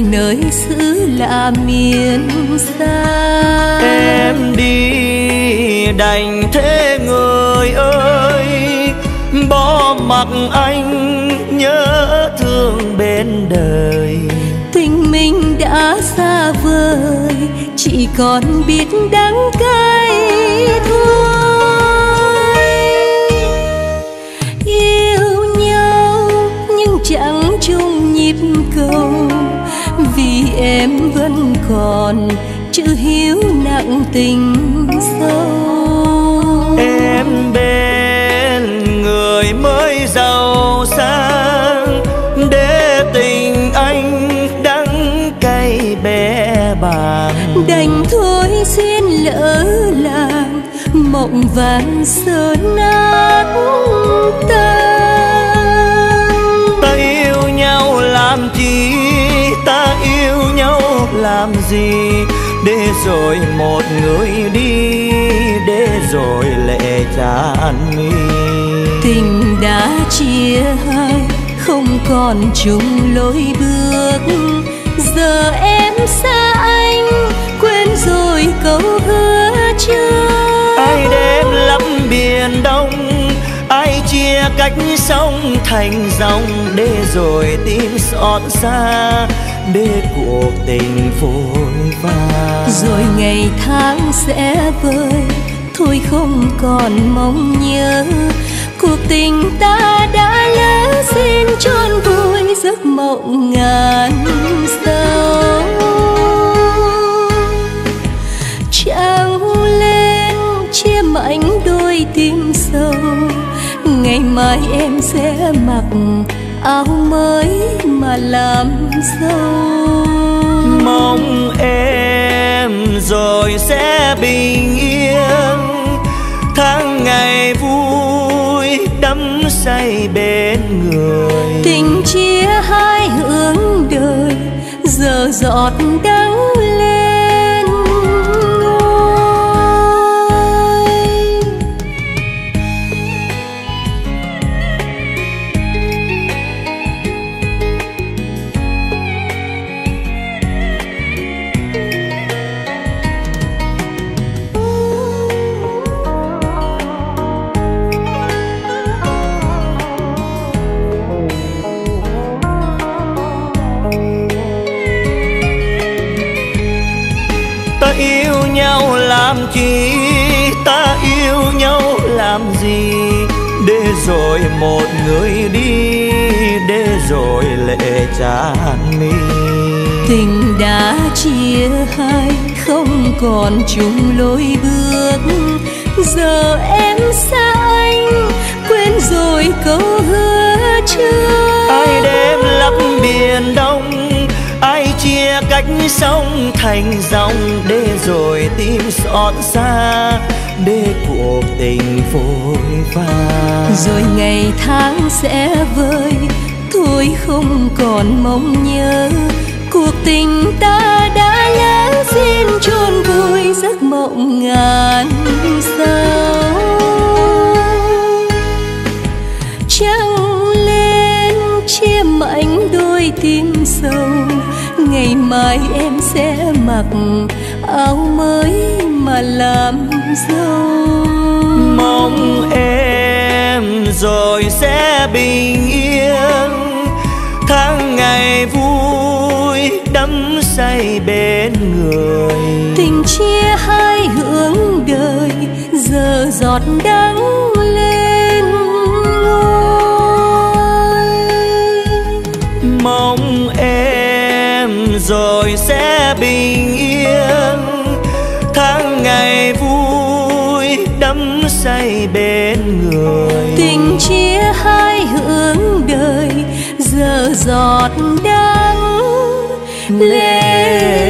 nơi xứ lạ miền xa. Em đi đành thế người ơi, bỏ mặc anh nhớ thương bên đời. Tình mình đã xa vời, chỉ còn biết đắng cay thôi. Yêu nhau nhưng chẳng chung nhịp cầu, vì em vẫn còn chữ hiếu nặng tình sâu. Em bên người mới giàu sang, để tình anh đắng cay bé bàng. Đành thôi xin lỡ làng, mộng vàng sơ nát tan. Ta yêu nhau làm chi, ta yêu nhau làm gì, để rồi một người đi, để rồi lệ tràn mi. Tình đã chia hai, không còn chung lối bước. Giờ em xa anh, quên rồi câu hứa trước. Ai đêm lấp biển đông, ai chia cách sông thành dòng, để rồi tim xót xa, để cuộc tình vội vã. Rồi ngày tháng sẽ vơi, thôi không còn mong nhớ. Cuộc tình ta đã lỡ, xin chôn vùi giấc mộng ngàn sâu. Trăng lên chia mảnh đôi tim sâu, ngày mai em sẽ mặc áo mới mà làm dâu. Mong em rồi sẽ bình yên, tháng ngày vui đắm say bên người. Tình chia hai hướng đời, giờ giọt đắng lên ngôi. Ta yêu nhau làm chi, ta yêu nhau làm gì, để rồi một người đi, để rồi lệ tràn mi. Tình đã chia hai, không còn chung lối bước. Giờ em xa anh, quên rồi câu hứa trước. Ai đêm lấp biển đông, ai chia cách sông thành dòng, để rồi tim xót xa, để cuộc tình vội vã. Rồi ngày tháng sẽ vơi, thôi không còn mong nhớ. Cuộc tình ta đã lỡ, xin chôn vùi giấc mộng ngàn sâu. Trăng lên chia mảnh đôi tim sâu, ngày mai em sẽ mặc áo mới mà làm dâu. Mong em rồi sẽ bình yên, tháng ngày vui đắm say bên người. Tình chia hai hướng đời, giờ giọt đắng lên ngôi. Mong em rồi sẽ bình yên, tháng ngày vui đắm say bên người. Tình chia hai hướng đời, giờ giọt đắng lên.